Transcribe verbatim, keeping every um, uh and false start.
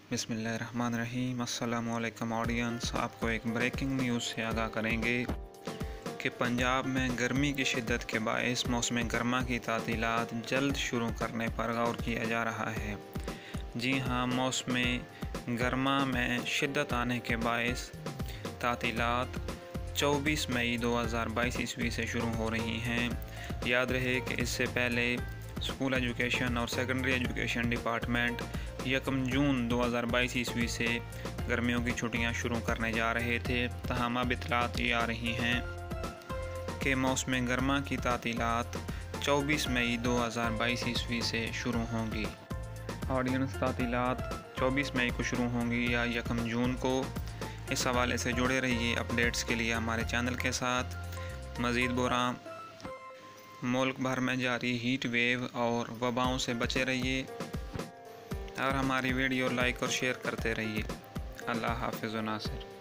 बिस्मिल्लाहिर्रहमानिर्रहीम। अस्सलामु अलैकुम ऑडियंस। आपको एक ब्रेकिंग न्यूज़ से आगाह करेंगे कि पंजाब में गर्मी की शिद्दत के बायस मौसम गर्मा की तातीलात जल्द शुरू करने पर गौर किया जा रहा है। जी हाँ, मौसम गर्मा में शिद्दत आने के बायस तातीलात चौबीस मई दो हज़ार बाईस ईस्वी से शुरू हो रही हैं। याद रहे कि इससे पहले स्कूल एजुकेशन और सेकेंडरी एजुकेशन डिपार्टमेंट यकम जून दो हज़ार बाईस ईस्वी से गर्मियों की छुट्टियां शुरू करने जा रहे थे। तहम अब इतलात ये आ रही हैं कि मौसम गर्मा की तातीलात चौबीस मई दो हज़ार बाईस ईस्वी से शुरू होंगी। ऑडियंस, तातीलात चौबीस मई को शुरू होंगी या यकम जून को? इस हवाले से जुड़े रहिए अपडेट्स के लिए हमारे चैनल के साथ। मज़ीद बुरा मुल्क भर में जारी हीट वेव और वबाओं से बचे रहिए और हमारी वीडियो लाइक और शेयर करते रहिए। अल्लाह हाफ़िज़ व नासिर।